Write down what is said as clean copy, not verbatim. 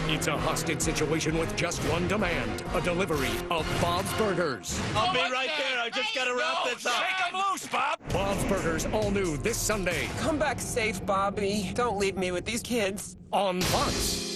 It's a hostage situation with just one demand: a delivery of Bob's Burgers. I'll be right there. I just gotta wrap this up. Shake 'em loose, Bob! Bob's Burgers, all new this Sunday Come back safe, Bobby. Don't leave me with these kids. on Fox.